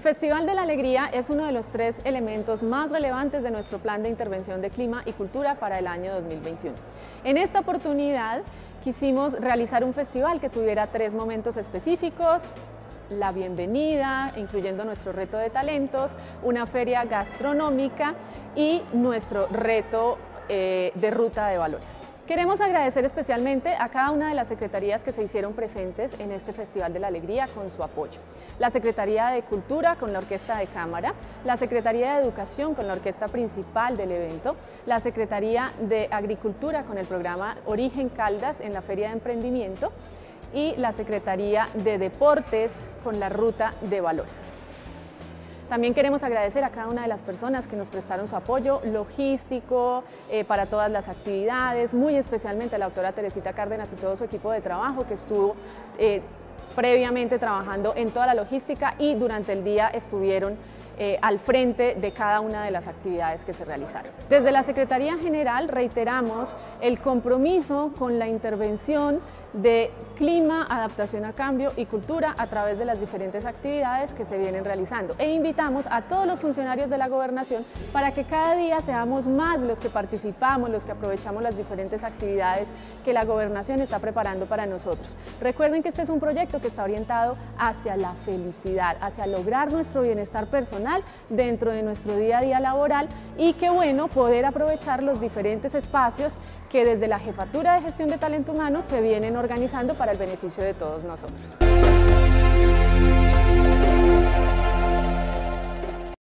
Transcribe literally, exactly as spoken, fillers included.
Festival de la Alegría es uno de los tres elementos más relevantes de nuestro plan de intervención de clima y cultura para el año dos mil veintiuno. En esta oportunidad quisimos realizar un festival que tuviera tres momentos específicos: la bienvenida, incluyendo nuestro reto de talentos, una feria gastronómica y nuestro reto eh, de ruta de valores. Queremos agradecer especialmente a cada una de las secretarías que se hicieron presentes en este Festival de la Alegría con su apoyo. La Secretaría de Cultura con la Orquesta de Cámara, la Secretaría de Educación con la orquesta principal del evento, la Secretaría de Agricultura con el programa Origen Caldas en la Feria de Emprendimiento y la Secretaría de Deportes con la Ruta de Valores. También queremos agradecer a cada una de las personas que nos prestaron su apoyo logístico eh, para todas las actividades, muy especialmente a la doctora Teresita Cárdenas y todo su equipo de trabajo que estuvo eh, previamente trabajando en toda la logística y durante el día estuvieron eh, al frente de cada una de las actividades que se realizaron. Desde la Secretaría General reiteramos el compromiso con la intervención de clima, adaptación a cambio y cultura a través de las diferentes actividades que se vienen realizando, e invitamos a todos los funcionarios de la Gobernación para que cada día seamos más los que participamos, los que aprovechamos las diferentes actividades que la Gobernación está preparando para nosotros. Recuerden que este es un proyecto que está orientado hacia la felicidad, hacia lograr nuestro bienestar personal dentro de nuestro día a día laboral, y qué bueno poder aprovechar los diferentes espacios que desde la Jefatura de Gestión de Talento Humano se vienen organizando para el beneficio de todos nosotros.